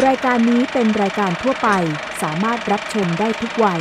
รายการนี้เป็นรายการทั่วไปสามารถรับชมได้ทุกวัย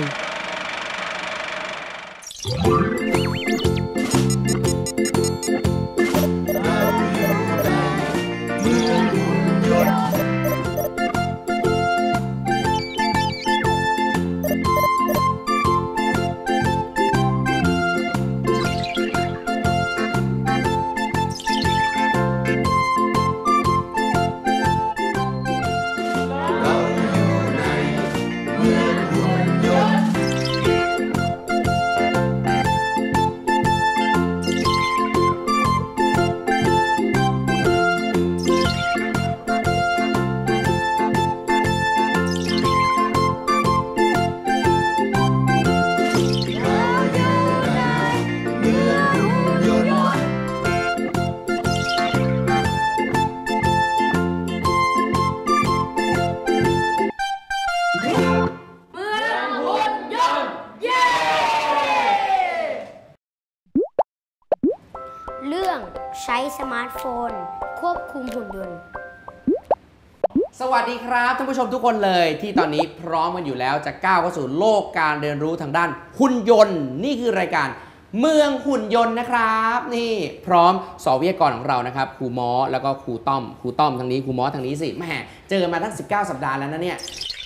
เรื่องใช้สมาร์ทโฟนควบคุมหุ่นยนต์สวัสดีครับท่านผู้ชมทุกคนเลยที่ตอนนี้พร้อมกันอยู่แล้วจะก้าวเข้าสู่โลกการเรียนรู้ทางด้านหุ่นยนต์นี่คือรายการเมืองหุ่นยนต์นะครับนี่พร้อมสวิทยากรของเรานะครับครูมอแล้วก็ครูต้อมทางนี้ครูมอทางนี้สิแม่เจอมาตั้ง19สัปดาห์แล้วนะเนี่ย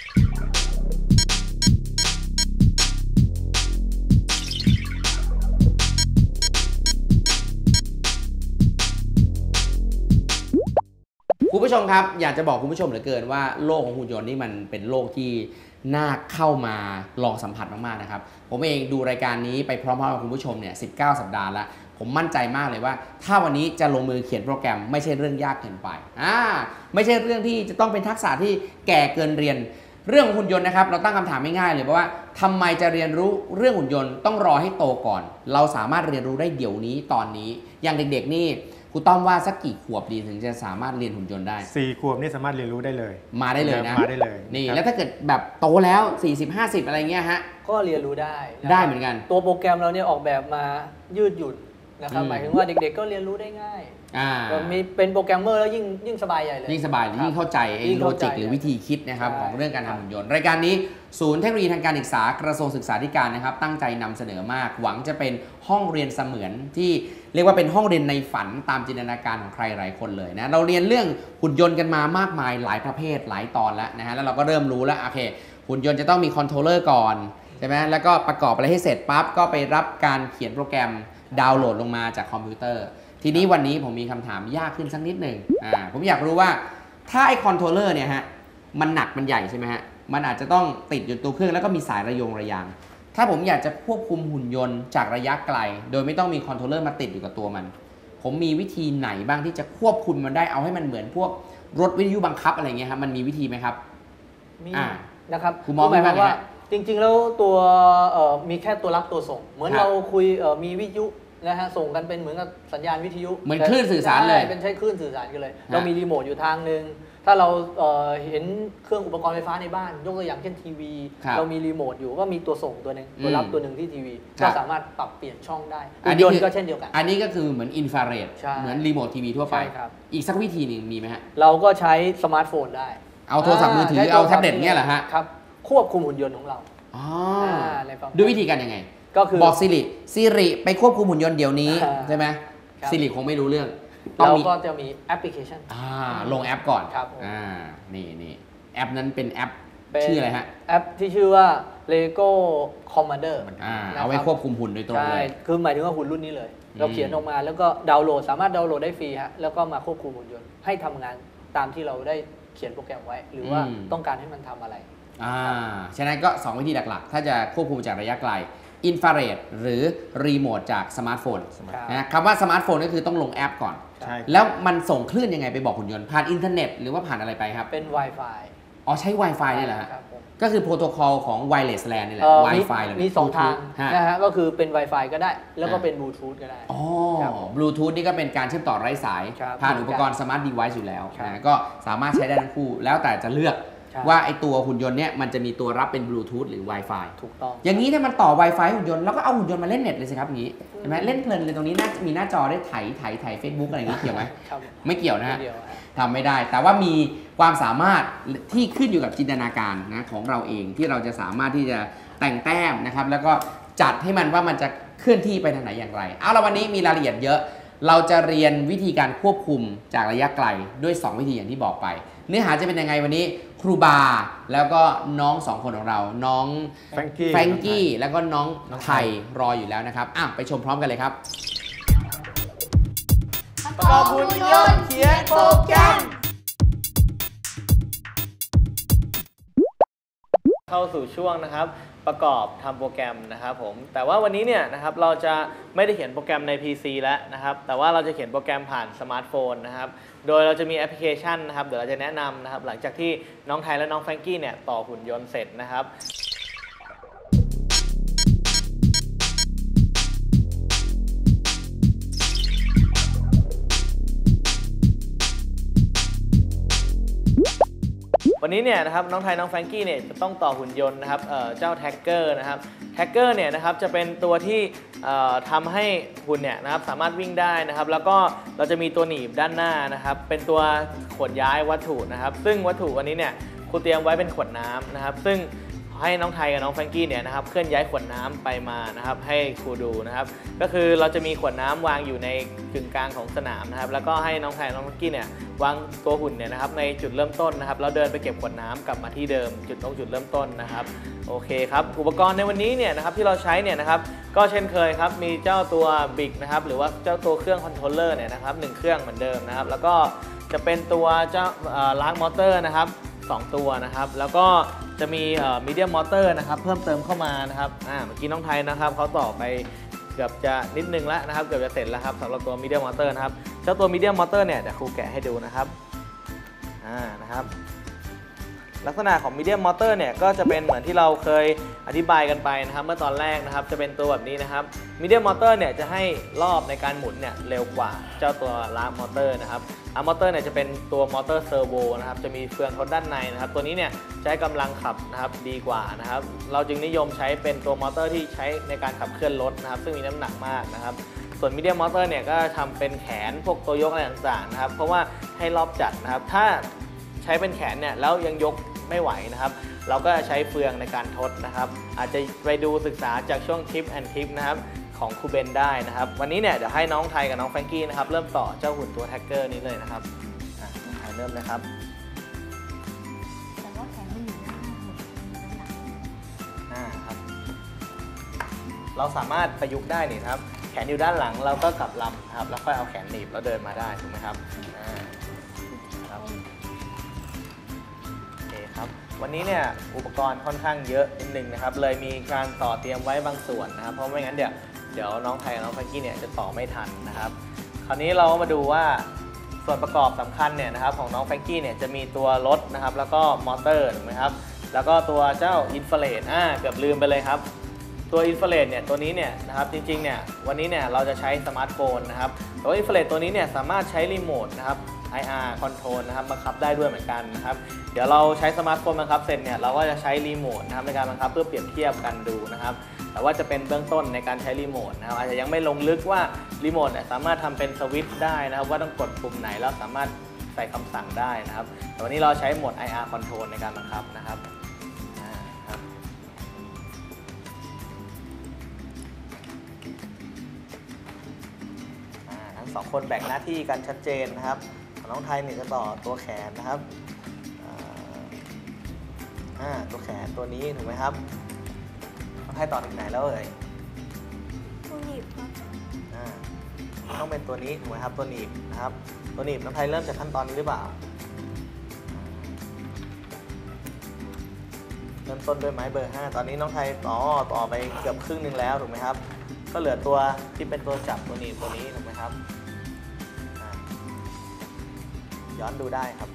คุณผู้ชมครับอยากจะบอกคุณผู้ชมเหลือเกินว่าโลกของหุ่นยนต์นี่มันเป็นโลกที่น่าเข้ามาลองสัมผัสมากๆนะครับผมเองดูรายการนี้ไปพร้อมๆกับคุณผู้ชมเนี่ย19 สัปดาห์แล้วผมมั่นใจมากเลยว่าถ้าวันนี้จะลงมือเขียนโปรแกรมไม่ใช่เรื่องยากเกินไปไม่ใช่เรื่องที่จะต้องเป็นทักษะที่แก่เกินเรียนเรื่องหุ่นยนต์นะครับเราตั้งคำถามง่ายๆเลยเพราะว่าทำไมจะเรียนรู้เรื่องหุ่นยนต์ต้องรอให้โตก่อนเราสามารถเรียนรู้ได้เดี๋ยวนี้ตอนนี้อย่างเด็กๆนี่ครูต้อมว่าสักกี่ขวบดีถึงจะสามารถเรียนหุ่นยนต์ได้ 4 ขวบนี่สามารถเรียนรู้ได้เลยมาได้เลยนะมาได้เลยนี่แล้วถ้าเกิดแบบโตแล้ว40-50อะไรเงี้ยฮะก็เรียนรู้ได้เหมือนกันตัวโปรแกรมเราเนี่ยออกแบบมายืดหยุ่นนะครับหมายถึงว่าเด็กๆก็เรียนรู้ได้ง่ายมีเป็นโปรแกรมเมอร์แล้วยิ่งสบายใหญ่เลยยิ่งสบายยิ่งเข้าใจโลจิกหรือวิธีคิดนะครับของเรื่องการทำหุ่นยนต์รายการนี้ศูนย์เทคโนโลยีทางการศึกษากระทรวงศึกษาธิการนะครับตั้งใจนำเสนอมากหวังจะเป็นห้องเรียนเสมือนที่เรียกว่าเป็นห้องเรียนในฝันตามจินตนาการของใครหลายคนเลยนะเราเรียนเรื่องหุ่นยนต์กันมามากมายหลายประเภทหลายตอนแล้วนะฮะแล้วเราก็เริ่มรู้แล้วโอเคหุ่นยนต์จะต้องมีคอนโทรลเลอร์ก่อนใช่ไหมแล้วก็ประกอบอะไรให้เสร็จปั๊บก็ไปรับการเขียนโปรแกรมดาวน์โหลดลงมาจากคอมพิวเตอร์ทีนี้วันนี้ผมมีคำถามยากขึ้นสักนิดหนึ่งผมอยากรู้ว่าถ้าไอคอนโทรลเลอร์เนี่ยฮะมันหนักมันใหญ่ใช่ไหมฮะมันอาจจะต้องติดอยู่ตัวเครื่องแล้วก็มีสายระยางถ้าผมอยากจะควบคุมหุ่นยนต์จากระยะไกลโดยไม่ต้องมีคอนโทรลเลอร์มาติดอยู่กับตัวมันผมมีวิธีไหนบ้างที่จะควบคุมมันได้เอาให้มันเหมือนพวกรถวิทยุบังคับอะไรเงี้ยครับมันมีวิธีไหมครับมีนะครับคุณมองว่าจริงๆแล้วตัวมีแค่ตัวรับตัวส่งเหมือนเราคุยมีวิทยุนะฮะส่งกันเป็นเหมือนกับสัญญาณวิทยุเหมือนคลื่นสื่อสารเลยเป็นใช้คลื่นสื่อสารกันเลยเรามีรีโมทอยู่ทางนึงถ้าเราเห็นเครื่องอุปกรณ์ไฟฟ้าในบ้านยกตัวอย่างเช่นทีวีเรามีรีโมทอยู่ก็มีตัวส่งตัวนึงตัวรับตัวหนึ่งที่ทีวีก็สามารถปรับเปลี่ยนช่องได้หุ่นยนต์ก็เช่นเดียวกันอันนี้ก็คือเหมือนอินฟราเรดเหมือนรีโมททีวีทั่วไปอีกสักวิธีหนึ่งมีไหมฮะเราก็ใช้สมาร์ทโฟนได้เอาโทรศัพท์มือถือเอาแท็บเล็ตเนี่ยแหละฮะครับควบคุมหุ่นยนต์ของเราด้วยวิธีการยังไงก็คือบอกซิริไปควบคุมหุ่นยนต์เดี๋ยวนี้ใช่ไหมซิริคงไม่รู้เรื่องเราก็จะมีแอปพลิเคชันลงแอปก่อนครับนี่แอปนั้นเป็นแอปชื่ออะไรฮะแอปที่ชื่อว่า Lego Commander เอาไว้ควบคุมหุ่นโดยตรงเลยคือหมายถึงว่าหุ่นรุ่นนี้เลยเราเขียนออกมาแล้วก็ดาวน์โหลดสามารถดาวน์โหลดได้ฟรีฮะแล้วก็มาควบคุมหุ่นยนต์ให้ทำงานตามที่เราได้เขียนโปรแกรมไว้หรือว่าต้องการให้มันทำอะไรฉะนั้นก็2วิธีหลักๆถ้าจะควบคุมจากระยะไกลอินฟราเรดหรือรีโมทจากสมาร์ทโฟนนะคำว่าสมาร์ทโฟนก็คือต้องลงแอปก่อนแล้วมันส่งคลื่นยังไงไปบอกหุ่นยนต์ผ่านอินเทอร์เน็ตหรือว่าผ่านอะไรไปครับเป็น Wi-Fi ใช้ Wi-Fi นี่แหละก็คือโปรโตคอลของ Wireless LAN นี่แหละ Wi-Fi เลยมี2ทางนะฮะก็คือเป็น Wi-Fi ก็ได้แล้วก็เป็นบลูทูธก็ได้บลูทูธนี่ก็เป็นการเชื่อมต่อไร้สายผ่านอุปกรณ์สมาร์ทดีไวซ์อยู่แล้วนะก็สามารถใช้ได้ทั้งคู่แล้วแต่จะเลือกว่าไอตัวหุ่นยนต์เนี่ยมันจะมีตัวรับเป็นบลูทูธหรือ Wi-Fi ถูกต้องอย่างนี้ถ้ามันต่อ Wi-Fi หุ่นยนต์แล้วก็เอาหุ่นยนต์มาเล่นเน็ตเลยสิครับอย่างนี้เห็นไหมเล่นเพลินเลยตรงนี้มีหน้าจอได้ไถ Facebook อะไรอย่างนี้เกี่ยวไหมไม่เกี่ยวนะฮะทำไม่ได้แต่ว่ามีความสามารถที่ขึ้นอยู่กับจินตนาการนะของเราเองที่เราจะสามารถที่จะแต่งแต้มนะครับแล้วก็จัดให้มันว่ามันจะเคลื่อนที่ไปทางไหนอย่างไรเอาละวันนี้มีรายละเอียดเยอะเราจะเรียนวิธีการควบคุมจากระยะไกลด้วย2วิธีอย่างที่บอกไปเนื้อหาจะเป็นยังไงวันนี้ครูบาแล้วก็น้อง2คนของเราน้องแฟรงกี้แล้วก็น้องไทยรออยู่แล้วนะครับไปชมพร้อมกันเลยครับประกอบหุ่นยนต์เขียนโปรแกรมเข้าสู่ช่วงนะครับประกอบทำโปรแกรมนะครับผมแต่ว่าวันนี้เนี่ยนะครับเราจะไม่ได้เขียนโปรแกรมใน PC แล้วนะครับแต่ว่าเราจะเขียนโปรแกรมผ่านสมาร์ทโฟนนะครับโดยเราจะมีแอปพลิเคชันนะครับเดี๋ยวเราจะแนะนำนะครับหลังจากที่น้องไทยและน้องแฟรงกี้เนี่ยต่อหุ่นยนต์เสร็จนะครับวันนี้เนี่ยนะครับน้องไทยน้องแฟรงกี้เนี่ยจะต้องต่อหุ่นยนต์นะครับเจ้าแท็กเกอร์นะครับแท็กเกอร์เนี่ยนะครับจะเป็นตัวที่ทำให้หุ่นเนี่ยนะครับสามารถวิ่งได้นะครับแล้วก็เราจะมีตัวหนีบด้านหน้านะครับเป็นตัวขนย้ายวัตถุนะครับซึ่งวัตถุวันนี้เนี่ยครูเตรียมไว้เป็นขวดน้ำนะครับซึ่งให้น้องไทยกับน้องแฟรงกี้เนี่ยนะครับเคลื่อนย้ายขวดน้ำไปมานะครับให้ครูดูนะครับก็คือเราจะมีขวดน้ำวางอยู่ในกึ่งกลางของสนามนะครับแล้วก็ให้น้องไทยน้องแฟรงกี้เนี่ยวางตัวหุ่นเนี่ยนะครับในจุดเริ่มต้นนะครับแล้วเดินไปเก็บขวดน้ำกลับมาที่เดิมจุดเริ่มต้นนะครับโอเคครับอุปกรณ์ในวันนี้เนี่ยนะครับที่เราใช้เนี่ยนะครับก็เช่นเคยครับมีเจ้าตัวบิกนะครับหรือว่าเจ้าตัวเครื่องคอนโทรลเลอร์เนี่ยนะครับ1เครื่องเหมือนเดิมนะครับแล้วก็จะเป็นตัวเจ้าล้างมอเตอร์นะครับ2ตัวนะครับแล้วก็จะมีมีเดียมมอเตอร์นะครับเพิ่มเติมเข้ามานะครับเมื่อกี้น้องไทยนะครับเขาต่อไปเกือบจะนิดนึงแล้วนะครับเกือบจะเสร็จแล้วครับสำหรับตัวมีเดียมมอเตอร์นะครับเจ้าตัวมีเดียมมอเตอร์เนี่ยเดี๋ยวครูแกะให้ดูนะครับนะครับลักษณะของมีเดียมมอเตอร์เนี่ยก็จะเป็นเหมือนที่เราเคยอธิบายกันไปนะครับเมื่อตอนแรกนะครับจะเป็นตัวแบบนี้นะครับมีเดียมมอเตอร์เนี่ยจะให้รอบในการหมุนเนี่ยเร็วกว่าเจ้าตัวล้างมอเตอร์นะครับมอเตอร์เนี่ยจะเป็นตัวมอเตอร์เซอร์โวนะครับจะมีเฟืองทดด้านในนะครับตัวนี้เนี่ยใช้กำลังขับนะครับดีกว่านะครับเราจึงนิยมใช้เป็นตัวมอเตอร์ที่ใช้ในการขับเคลื่อนรถนะครับซึ่งมีน้ำหนักมากนะครับส่วนมีเดียมมอเตอร์เนี่ยก็ทำเป็นแขนพวกตัวยกอะไรต่างๆนะครับเพราะว่าให้รอบจัดนะครับถ้าใช้เป็นแขนเนี่ยแล้วยังยกไม่ไหวนะครับเราก็ใช้เฟืองในการทดนะครับอาจจะไปดูศึกษาจากช่วงทิปแอนทิปนะครับของครูเบนได้นะครับวันนี้เนี่ยเดี๋ยวให้น้องไทยกับน้องแฟรงกี้นะครับเริ่มต่อเจ้าหุ่นตัวแท็กเกอร์นี้เลยนะครับน้องไทยเริ่มเลยครับแต่ว่าแขนไม่อยู่หน้าครับเราสามารถประยุกต์ได้นี่ครับแขนอยู่ด้านหลังเราก็กลับลำครับแล้วค่อยเอาแขนหนีบแล้วเดินมาได้ถูกไหมครับครับวันนี้เนี่ยอุปกรณ์ค่อนข้างเยอะนิดนึงนะครับเลยมีการต่อเตรียมไว้บางส่วนนะครับเพราะไม่งั้นเดี๋ยวน้องไทยกับน้องแฟรงกี้เนี่ยจะต่อไม่ทันนะครับคราวนี้เรามาดูว่าส่วนประกอบสำคัญเนี่ยนะครับของน้องแฟรงกี้เนี่ยจะมีตัวรถนะครับแล้วก็มอเตอร์ถูกไหมครับแล้วก็ตัวเจ้าอินฟราเรดเกือบลืมไปเลยครับตัวอินฟราเรดเนี่ยตัวนี้เนี่ยนะครับจริงๆเนี่ยวันนี้เนี่ยเราจะใช้สมาร์ทโฟนนะครับแต่ว่าอินฟราเรดตัวนี้เนี่ยสามารถใช้รีโมทนะครับIR Control นะครับบังคับได้ด้วยเหมือนกันนะครับเดี๋ยวเราใช้สมาร์ทโฟนบังคับเสร็จเนี่ยเราก็จะใช้รีโมทนะครับในการบังคับเพื่อเปรียบเทียบกันดูนะครับแต่ว่าจะเป็นเบื้องต้นในการใช้รีโมทนะครับอาจจะยังไม่ลงลึกว่ารีโมทเนี่ยสามารถทำเป็นสวิตช์ได้นะครับว่าต้องกดปุ่มไหนแล้วสามารถใส่คำสั่งได้นะครับแต่วันนี้เราใช้โหมด IR Control ในการบังคับนะครับทั้งสองคนแบ่งหน้าที่กันชัดเจนนะครับน้องไทยเนี่ยจะต่อตัวแขนนะครับตัวแขนตัวนี้ถูกไหมครับน้องไทยต่อถึงไหนแล้วเอ่ยตัวหนีบครับต้องเป็นตัวนี้ถูกไหมครับตัวหนีบนะครับตัวหนีบน้องไทยเริ่มจากขั้นตอนนี้หรือเปล่าเริ่มต้นด้วยไม้เบอร์ 5ตอนนี้น้องไทยต่อไปเกือบครึ่งนึงแล้วถูกไหมครับก็เหลือตัวที่เป็นตัวจับตัวหนีบตัวนี้ถูกไหมครับย้อนดูได้ครับ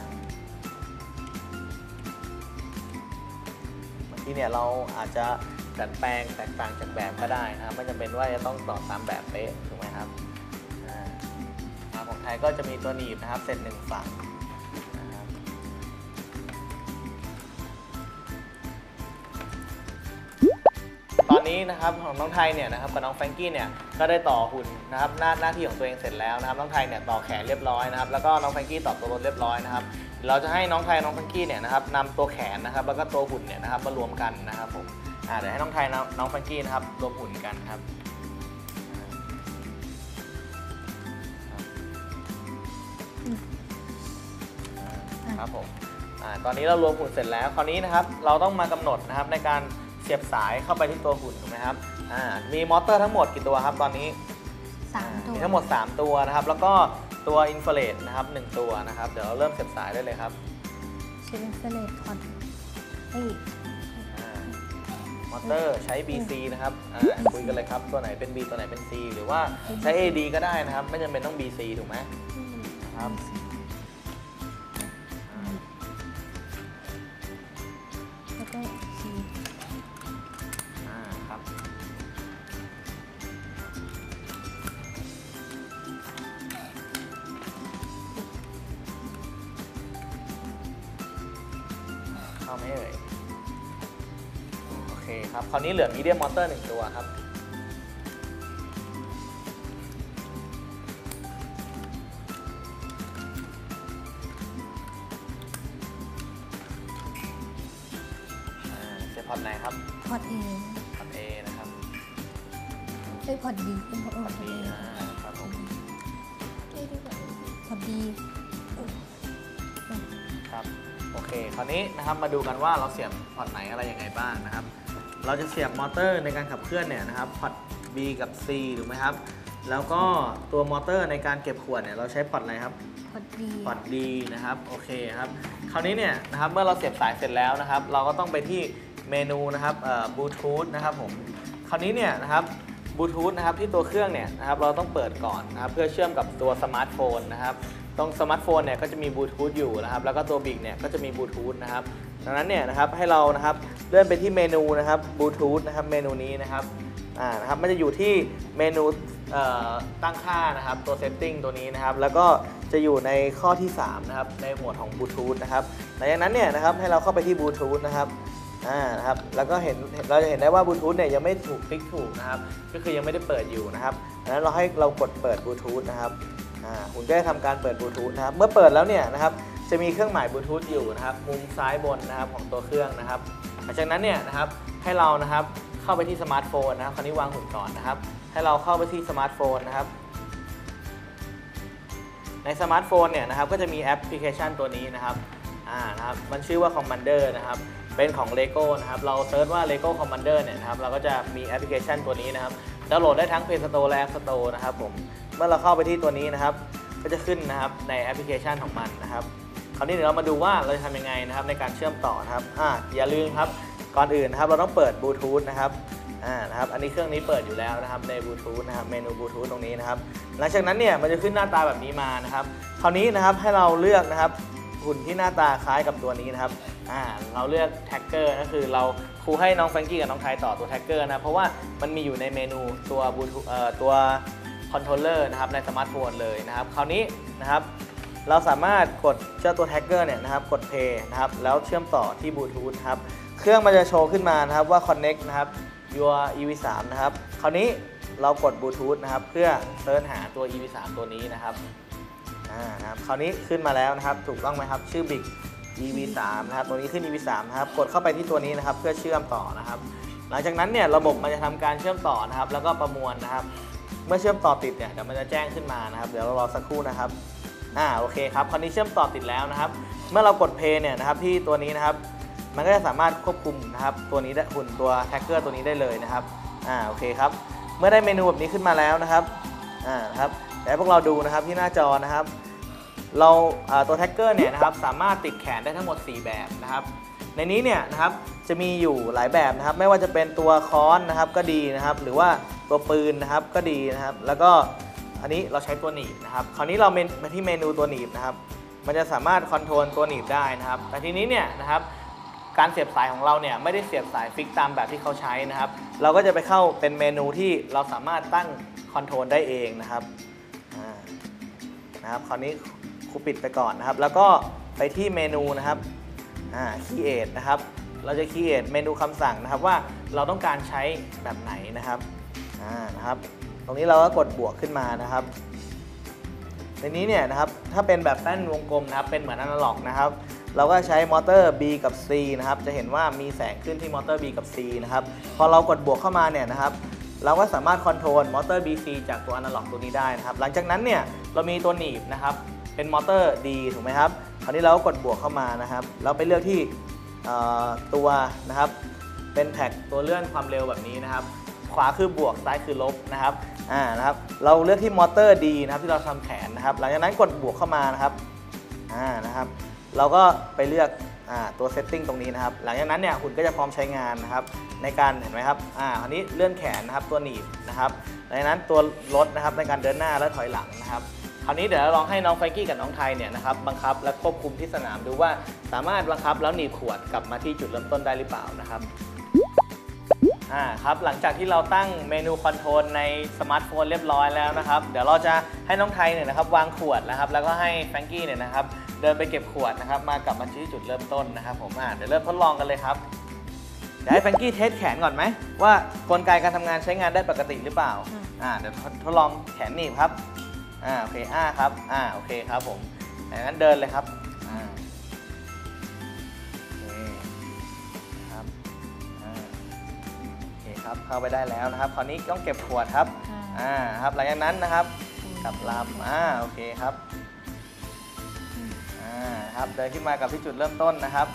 บางทีเนี่ยเราอาจจะดัดแปลงแตกต่างจากแบบก็ได้นะครับไม่จำเป็นว่าจะต้องต่อตามแบบเป๊ะถูกไหมครับของไทยก็จะมีตัวหนีบนะครับเสร็จ1ฝั่งนะครับนี้นะครับของน้องไทยเนี่ยนะครับกับน้องแฟรงกี้เนี่ยก็ได้ต่อหุ่นนะครับหน้าที่ของตัวเองเสร็จแล้วนะครับน้องไทยเนี่ยต่อแขนเรียบร้อยนะครับแล้วก็น้องแฟรงกี้ต่อตัวรถเรียบร้อยนะครับเราจะให้น้องไทยน้องแฟรงกี้เนี่ยนะครับนำตัวแขนนะครับแล้วก็ตัวหุ่นเนี่ยนะครับมารวมกันนะครับผมเดี๋ยวให้น้องไทยน้องแฟรงกี้นะครับรวมหุ่นกันครับครับผมตอนนี้เรารวมหุ่นเสร็จแล้วคราวนี้นะครับเราต้องมากำหนดนะครับในการเสียบสายเข้าไปที่ตัวหุ่นถูกไหมครับมีมอเตอร์ทั้งหมดกี่ตัวครับตอนนี้ 3 ตัวมีทั้งหมด3ตัวนะครับแล้วก็ตัวอินฟราเรดนะครับ1ตัวนะครับเดี๋ยวเราเริ่มเสียบสายได้เลยครับใช้อินฟราเรดก่อนมอเตอร์ใช้ BC นะครับคุยกันเลยครับตัวไหนเป็น B ตัวไหนเป็น C หรือว่าใช้ AD ก็ได้นะครับไม่จำเป็นต้อง BC ถูกไหมครับแล้วก็C ครับเข้าไหมเอ่ยโอเคครับคราวนี้เหลือมีเดียมมอเตอร์1ตัวครับพอร์ตไหนครับพอร์ต A พอร์ต A นะครับพอร์ต D เป็นพอร์ต A ครับผมพอร์ต D ครับโอเคคราวนี้นะครับมาดูกันว่าเราเสียบพอร์ตไหนอะไรยังไงบ้างนะครับเราจะเสียบมอเตอร์ในการขับเคลื่อนเนี่ยนะครับพอร์ต B กับ C ถูกไหมครับแล้วก็ตัวมอเตอร์ในการเก็บขวดเนี่ยเราใช้พอร์ตอะไรครับพอร์ต D พอร์ต D นะครับโอเคครับคราวนี้เนี่ยนะครับเมื่อเราเสียบสายเสร็จแล้วนะครับเราก็ต้องไปที่เมนูนะครับบลูทูธนะครับผมคราวนี้เนี่ยนะครับบลูทูธนะครับที่ตัวเครื่องเนี่ยนะครับเราต้องเปิดก่อนนะครับเพื่อเชื่อมกับตัวสมาร์ทโฟนนะครับตรงสมาร์ทโฟนเนี่ยก็จะมีบลูทูธอยู่นะครับแล้วก็ตัวบิ๊กเนี่ยก็จะมีบลูทูธนะครับดังนั้นเนี่ยนะครับให้เรานะครับเลื่อนไปที่เมนูนะครับบลูทูธนะครับเมนูนี้นะครับนะครับมันจะอยู่ที่เมนูตั้งค่านะครับตัวเซตติ้งตัวนี้นะครับแล้วก็จะอยู่ในข้อที่3นะครับในหมวดของบลูทูธนะครับหลังจากนั้นเนี่ยนะครับให้เราเข้าไปที่บลูทูธนะครับนะครับแล้วก็เราจะเห็นได้ว่าบลูทูธเนี่ยยังไม่ถูกคลิกถูกนะครับก็คือยังไม่ได้เปิดอยู่นะครับดังนั้นเรากดเปิดบลูทูธนะครับหุ่นก็จะทำการเปิดบลูทูธนะครับเมื่อเปิดแล้วเนี่ยนะครับจะมีเครื่องหมายบลูทูธอยู่นะครับมุมซ้ายบนนะครับของตัวเครื่องนะครับหลังจากนั้นเนี่ยนะครับให้เรานะครับเข้าไปที่สมาร์ทโฟนนะครับคราวนี้วางหุ่นก่อนนะครับให้เราเข้าไปที่สมาร์ทโฟนนะครับในสมาร์ทโฟนเนี่ยนะครับก็จะมีแอปพลิเคชันตัวนี้นะครับนะครับมันชื่อว่า Commander นะครับเป็นของ Lego นะครับเราเซิร์ชว่า Lego Commander เนี่ยนะครับเราก็จะมีแอปพลิเคชันตัวนี้นะครับดาวน์โหลดได้ทั้ง Play Store และ App Store นะครับผมเมื่อเราเข้าไปที่ตัวนี้นะครับก็จะขึ้นนะครับในแอปพลิเคชันของมันนะครับคราวนี้เดี๋ยวเรามาดูว่าเราจะทำยังไงนะครับในการเชื่อมต่อนะครับอย่าลืมครับก่อนอื่นนะครับเราต้องเปิดบลูทูธนะครับนะครับอันนี้เครื่องนี้เปิดอยู่แล้วนะครับในบลูทูธนะครับเมนูบลูทูธตรงนี้นะครับหลังจากนั้นเนี่ยมันจะขึ้นหน้าตาแบบนี้มานะครับคราวนี้นะครับให้เราเลือกนะครับหุ่นที่หน้าตาคล้ายกับตัวนี้นะครับเราเลือกแท็กเกอร์ก็คือเราครูให้น้องแฟรงกี้กับน้องไทยต่อตัวแท็กเกอร์นะเพราะว่ามันมีอยู่ในเมนูตัวบลูทูธตัวคอนโทรลเลอร์นะครับในสมาร์ทโฟนเลยนะครับคราวนี้นะครับเราสามารถกดเจ้าตัวแท็กเกอร์เนี่ยนะครับกด Play นะครับแล้วเชื่อมต่อที่บลูทูธครับเครื่องมันจะโชว์ขึ้นมานะครับว่า Connect นะครับ your EV3 นะครับคราวนี้เรากดบลูทูธนะครับเพื่อเสิร์ชหาตัว EV3 ตัวนี้นะครับนะครับคราวนี้ขึ้นมาแล้วนะครับถูกต้องไหมครับชื่อ Big EV3 นะครับตัวนี้ขึ้น EV3 นะครับกดเข้าไปที่ตัวนี้นะครับเพื่อเชื่อมต่อนะครับหลังจากนั้นเนี่ยระบบมันจะทำการเชื่อมต่อนะครับแล้วก็ประมวลนะครับเมื่อเชื่อมต่อติดเนี่ยเดี๋ยวมันจะแจ้งขึ้นมานะครับเดี๋ยวเรารอสักครู่นะครับโอเคครับคราวนี้เชื่อมต่อติดแล้วนะครับเมื่อเรากด Play เนี่ยนะครับที่ตัวนี้นะครับมันก็จะสามารถควบคุมนะครับตัวนี้ได้หุ่นตัวแท็กเกอร์ตัวนี้ได้เลยนะครับโอเคครับเมื่อได้เมนูแบบนี้ขึ้นมาแล้วนะครับนะครับแต่พวกเราดูนะครับที่หน้าจอนะครับเราตัวแท็กเกอร์เนี่ยนะครับสามารถติดแขนได้ทั้งหมด4แบบนะครับในนี้เนี่ยนะครับจะมีอยู่หลายแบบนะครับไม่ว่าจะเป็นตัวค้อนนะครับก็ดีนะครับหรือว่าตัวปืนนะครับก็ดีนะครับแล้วก็อันนี้เราใช้ตัวหนีบนะครับคราวนี้เรามาที่เมนูตัวหนีบนะครับมันจะสามารถคอนโทรลตัวหนีบได้นะครับแต่ทีนี้เนี่ยนะครับการเสียบสายของเราเนี่ยไม่ได้เสียบสายฟิกตามแบบที่เขาใช้นะครับเราก็จะไปเข้าเป็นเมนูที่เราสามารถตั้งคอนโทรลได้เองนะครับคราวนี้ครูปิดไปก่อนนะครับแล้วก็ไปที่เมนูนะครับCreateนะครับเราจะ create เมนูคำสั่งนะครับว่าเราต้องการใช้แบบไหนนะครับนะครับตรงนี้เราก็กดบวกขึ้นมานะครับในนี้เนี่ยนะครับถ้าเป็นแบบแป้นวงกลมนะครับเป็นเหมือนอนาล็อกนะครับเราก็ใช้มอเตอร์ B กับ C นะครับจะเห็นว่ามีแสงขึ้นที่มอเตอร์ B กับ C นะครับพอเรากดบวกเข้ามาเนี่ยนะครับเราก็สามารถคอนโทรลมอเตอร์ BC จากตัวอนาล็อกตัวนี้ได้นะครับหลังจากนั้นเนี่ยเรามีตัวหนีบนะครับเป็นมอเตอร์ D ถูกไหมครับคราวนี้เราก็กดบวกเข้ามานะครับเราไปเลือกที่ตัวนะครับเป็นแท็กตัวเลื่อนความเร็วแบบนี้นะครับขวาคือบวกซ้ายคือลบนะครับนะครับเราเลือกที่มอเตอร์ D นะครับที่เราทำแขนนะครับหลังจากนั้นกดบวกเข้ามานะครับนะครับเราก็ไปเลือกตัวเซตติ้งตรงนี้นะครับหลังจากนั้นเนี่ยหุ่นก็จะพร้อมใช้งานนะครับในการเห็นไหมครับคราวนี้เลื่อนแขนนะครับตัวหนีบนะครับหลังจากนั้นตัวรถนะครับในการเดินหน้าและถอยหลังนะครับคราวนี้เดี๋ยวเราลองให้น้องแฟรงกี้กับน้องไทยเนี่ยนะครับบังคับและควบคุมที่สนามดูว่าสามารถบังคับแล้วหนีบขวดกลับมาที่จุดเริ่มต้นได้หรือเปล่านะครับครับหลังจากที่เราตั้งเมนูคอนโทรลในสมาร์ทโฟนเรียบร้อยแล้วนะครับเดี๋ยวเราจะให้น้องไทยเนี่ยนะครับวางขวดนะครับแล้วก็ให้แฟรงกี้เนี่ยนะครับเดินไปเก็บขวดนะครับมากลับมาที่จุดเริ่มต้นนะครับผมเดี๋ยวเริ่มทดลองกันเลยครับเดี๋ยวให้แฟรงกี้เทสแขนก่อนไหมว่ากลไกการทำงานใช้งานได้ปกติหรือเปล่าเดี๋ยวทดลองแขนหนีบครับโอเคครับโอเคครับผมงั้นเดินเลยครับครับเข้าไปได้แล้วนะครับคราวนี้ต้องเก็บขวดครับครับหลังจากนั้นนะครับกลับลำโอเคครับครับเดินขึ้นมากับที่จุดเริ่มต้นนะครับ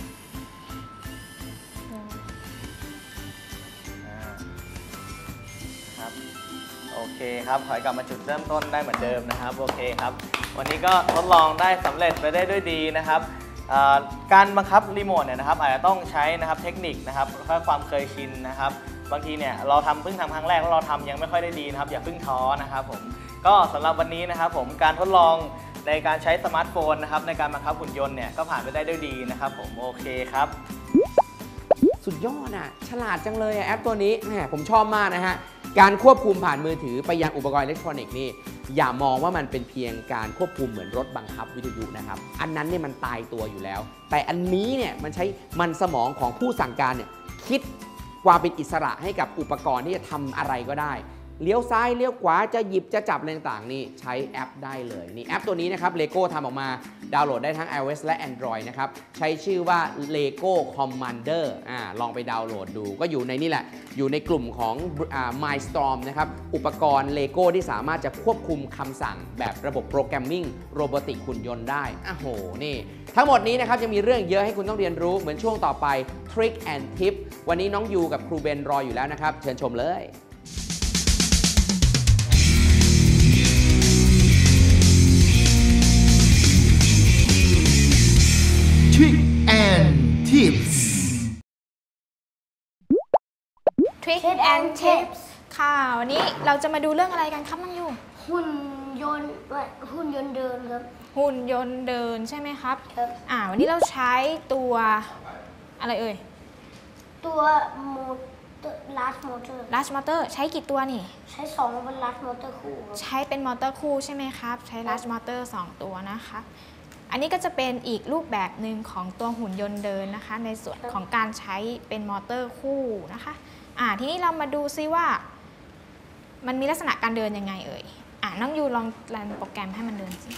ครับโอเคครับถอยกลับมาจุดเริ่มต้นได้เหมือนเดิมนะครับโอเคครับวันนี้ก็ทดลองได้สำเร็จไปได้ด้วยดีนะครับการบังคับรีโมทเนี่ยนะครับอาจจะต้องใช้นะครับเทคนิคนะครับเพื่อความเคยชินนะครับบางทีเนี่ยเราเพิ่งทำครั้งแรกแล้วเราทำยังไม่ค่อยได้ดีนะครับอย่าเพิ่งท้อนะครับผมก็สำหรับวันนี้นะครับผมการทดลองในการใช้สมาร์ทโฟนนะครับในการบังคับหุ่นยนต์เนี่ยก็ผ่านไปได้ด้วยดีนะครับผมโอเคครับสุดยอดฉลาดจังเลยแอปตัวนี้แหมผมชอบมากนะฮะการควบคุมผ่านมือถือไปยังอุปกรณ์อิเล็กทรอนิกส์นี่อย่ามองว่ามันเป็นเพียงการควบคุมเหมือนรถบังคับวิทยุนะครับอันนั้นเนี่ยมันตายตัวอยู่แล้วแต่อันนี้เนี่ยมันใช้มันสมองของผู้สั่งการเนี่ยคิดความเป็นอิสระให้กับอุปกรณ์ที่จะทำอะไรก็ได้เลี้ยวซ้ายเลี้ยวขวาจะหยิบจะจับอะไรต่างๆนี่ใช้แอปได้เลยนี่แอปตัวนี้นะครับ Lego ทำออกมาดาวน์โหลดได้ทั้ง iOS และ Android นะครับใช้ชื่อว่า Lego Commander ลองไปดาวน์โหลดดูก็อยู่ในนี่แหละอยู่ในกลุ่มของ Mindstorm นะครับอุปกรณ์ Lego ที่สามารถจะควบคุมคำสั่งแบบระบบโปรแกรมมิ่งโรบอติกหุ่นยนต์ได้นี่ทั้งหมดนี้นะครับยังมีเรื่องเยอะให้คุณต้องเรียนรู้เหมือนช่วงต่อไป Trick and Tip วันนี้น้องยูกับครูเบนรออยู่แล้วนะครับเชิญชมเลย Trick and Tips Trick and Tips ค่ะวันนี้เราจะมาดูเรื่องอะไรกันครับน้องยูหุ่นยนต์เดินครับหุ่นยนต์เดินใช่ไหมครับครับวันนี้เราใช้ตัวอะไรเอ่ยตัวlarge motor ใช้กี่ตัวนี่ใช้2เป็น large motor คู่ใช้เป็นมอเตอร์คู่ใช่ไหมครับใช้ large motor 2 ตัวนะคะอันนี้ก็จะเป็นอีกรูปแบบหนึ่งของตัวหุ่นยนต์เดินนะคะในส่วนของการใช้เป็นมอเตอร์คู่นะคะทีนี้เรามาดูซิว่ามันมีลักษณะการเดินยังไงเอ่ยน้องยูลองรันโปรแกรมให้มันเดินสิ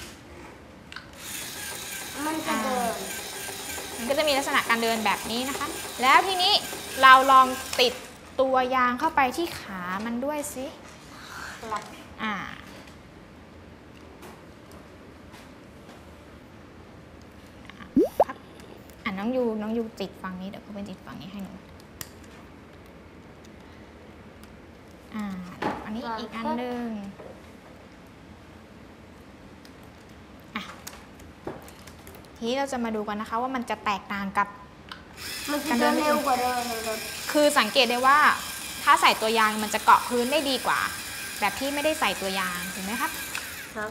มันจะเดินมันก็จะมีลักษณะการเดินแบบนี้นะคะแล้วทีนี้เราลองติดตัวยางเข้าไปที่ขามันด้วยสิน้องยูติดฝั่งนี้เดี๋ยวเขาเป็นติดฝั่งนี้ให้หนูอันนี้อีกอันหนึ่งทีนี้เราจะมาดูกันนะคะว่ามันจะแตกต่างกับการเดินเร็วกว่าเดิมคือสังเกตได้ว่าถ้าใส่ตัวยางมันจะเกาะพื้นได้ดีกว่าแบบที่ไม่ได้ใส่ตัวยางเห็นไหมครับครับ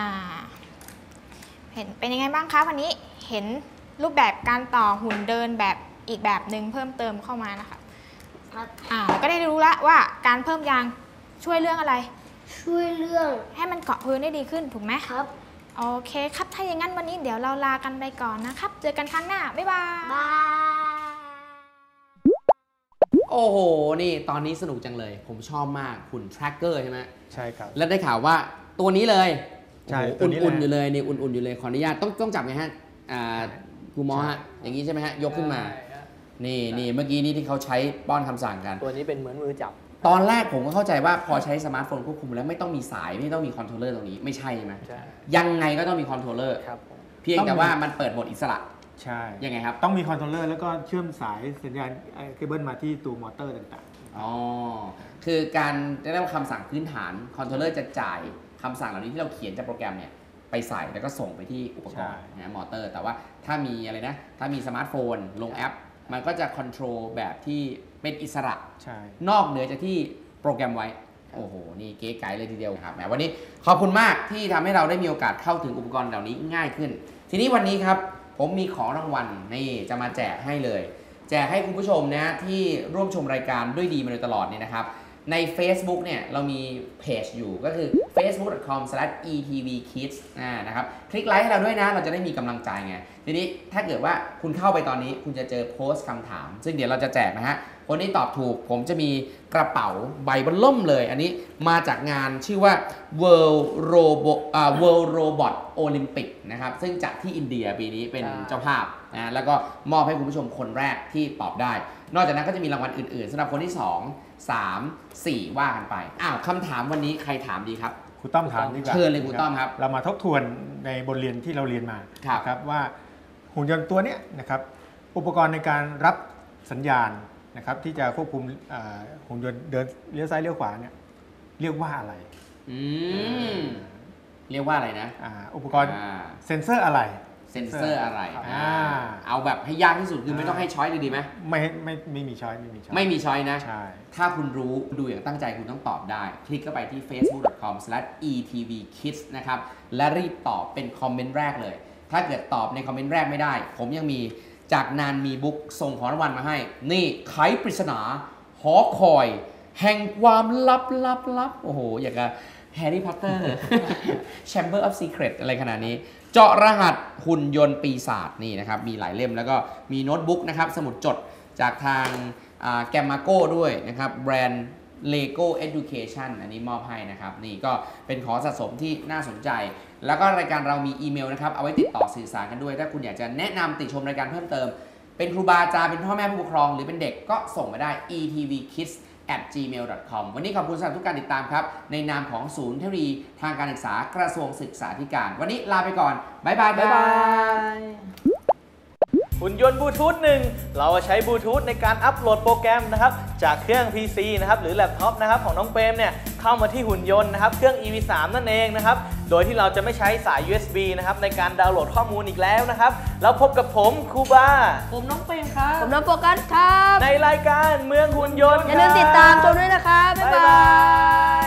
เห็นเป็นยังไงบ้างคะวันนี้เห็นรูปแบบการต่อหุ่นเดินแบบอีกแบบหนึ่งเพิ่มเติมเข้ามานะคะก็ได้รู้แล้วว่าการเพิ่มยางช่วยเรื่องอะไรช่วยเรื่องให้มันเกาะพื้นได้ดีขึ้นถูกไหมครับโอเคครับถ้าอย่างนั้นวันนี้เดี๋ยวเราลากันไปก่อนนะครับเจอกันครั้งหน้าบ๊ายบายโอ้โหนี่ตอนนี้สนุกจังเลยผมชอบมากหุ่น tracker ใช่ไหมใช่ครับแล้วได้ข่าวว่าตัวนี้เลยใช่โอ้โหตัวนี้เลยอุ่นๆอยู่เลยนี่อุ่นๆอยู่เลยขออนุญาตต้องจับไงฮะครูหมอฮะอย่างนี้ใช่ไหมฮะยกขึ้นมาใช่ฮะนี่เมื่อกี้นี้ที่เขาใช้ป้อนคำสั่งกันตัวนี้เป็นเหมือนมือจับตอนแรกผมก็เข้าใจว่าพอใช้สมาร์ทโฟนควบคุมแล้วไม่ต้องมีสายไม่ต้องมีคอนโทรลเลอร์ตรงนี้ไม่ใช่ใช่ไหมใช่ยังไงก็ต้องมีคอนโทรลเลอร์ครับผมเพียงแต่ว่ามันเปิดโหมดอิสระใช่ยังไงครับต้องมีคอนโทรลเลอร์แล้วก็เชื่อมสายสัญญาณเคเบิลมาที่ตัวมอเตอร์ต่างอ๋อ คือการได้รับคำสั่งพื้นฐานคอนโทรลเลอร์จะจ่ายคำสั่งเหล่านี้ที่เราเขียนจากโปรแกรมเนี่ยไปใส่แล้วก็ส่งไปที่อุปกรณ์นะมอเตอร์ แต่ว่าถ้ามีอะไรนะถ้ามีสมาร์ทโฟนลงแอป มันก็จะคอนโทรลแบบที่เป็นอิสระๆ ใช่นอกเหนือจากที่โปรแกรมไว้ โอ้โห นี่เก๋ไก๋เลยทีเดียวครับแหมวันนี้ขอบคุณมากที่ทำให้เราได้มีโอกาสเข้าถึงอุปกรณ์เหล่านี้ง่ายขึ้น ทีนี้วันนี้ครับผมมีของรางวัลนี่จะมาแจกให้เลย แจกให้คุณผู้ชมนะที่ร่วมชมรายการด้วยดีมาโดยตลอดเนี่ยนะครับใน Facebook เนี่ยเรามีเพจอยู่ก็คือ facebook.com/etvkids นะครับคลิกไลค์ให้เราด้วยนะเราจะได้มีกำลังใจไงทีนี้ถ้าเกิดว่าคุณเข้าไปตอนนี้คุณจะเจอโพสต์คำถามซึ่งเดี๋ยวเราจะแจกนะฮะคนที่ตอบถูกผมจะมีกระเป๋าใบเบิ่มล่มเลยอันนี้มาจากงานชื่อว่า World Robot Olympic นะครับซึ่งจัดที่อินเดียปีนี้เป็นเจ้าภาพนะแล้วก็มอบให้คุณผู้ชมคนแรกที่ตอบได้นอกจากนั้นก็จะมีรางวัลอื่นๆสำหรับคนที่ 2 3 4 ว่ากันไปคำถามวันนี้ใครถามดีครับครูต้อมถามดีกว่าเชิญเลยครูต้อมครับเรามาทบทวนในบทเรียนที่เราเรียนมาครับนะครับว่าหุ่นยนต์ตัวเนี้ยนะครับอุปกรณ์ในการรับสัญญาณนะครับที่จะควบคุมหุ่นยนต์เดินเลี้ยวซ้ายเลี้ยวขวาเนี่ยเรียกว่าอะไรเรียกว่าอะไรนะอุปกรณ์เซ็นเซอร์อะไรเซ็นเซอร์อะไรเอาแบบให้ยากที่สุดคือไม่ต้องให้ช้อยเลยดีไหมไม่มีช้อยไม่มีช้อยไม่มีช้อยนะใช่ถ้าคุณรู้ดูอย่างตั้งใจคุณต้องตอบได้ คลิกเข้าไปที่ facebook.com/etvkids นะครับและรีบตอบเป็นคอมเมนต์แรกเลย ถ้าเกิดตอบในคอมเมนต์แรกไม่ได้ ผมยังมีจากนานมีบุ๊กส่งของรางวัลมาให้ นี่ไขปริศนาหอคอย แห่งความลับโอ้โห อย่างกับแฮร์รี่พอตเตอร์ Chamber of Secret อะไรขนาดนี้ เจาะรหัสหุ่นยนต์ปีศาจนี่นะครับมีหลายเล่มแล้วก็มีโน้ตบุ๊กนะครับสมุดจดจากทางแกมมาโก้ด้วยนะครับแบรนด์ Lego Education อันนี้มอบให้นะครับนี่ก็เป็นของสะสมที่น่าสนใจ แล้วก็รายการเรามีอีเมลนะครับเอาไว้ติดต่อสื่อสารกันด้วยถ้าคุณอยากจะแนะนำติชมรายการเพิ่มเติมเป็นครูบาอาจารย์เป็นพ่อแม่ผู้ปกครองหรือเป็นเด็กก็ส่งมาได้ etvkids@gmail.com วันนี้ขอบคุณสำหรับทุกการติดตามครับในนามของศูนย์เทคโนโลยีทางการศึกษากระทรวงศึกษาธิการวันนี้ลาไปก่อนบ๊ายบายหุ่นยนต์บลูทูธหนึ่งเราใช้บลูทูธในการอัปโหลดโปรแกรมนะครับจากเครื่อง PC นะครับหรือแล็ปท็อปนะครับของน้องเปรมเนี่ยเข้ามาที่หุ่นยนต์นะครับเครื่อง EV3 นั่นเองนะครับโดยที่เราจะไม่ใช้สาย USB นะครับในการดาวน์โหลดข้อมูลอีกแล้วนะครับแล้วพบกับผมครูบาผมน้องเปรมครับผมน้องโฟกัสครับในรายการเมืองหุ่นยนต์อย่าลืมติดตามชมด้วยนะครับบ๊ายบาย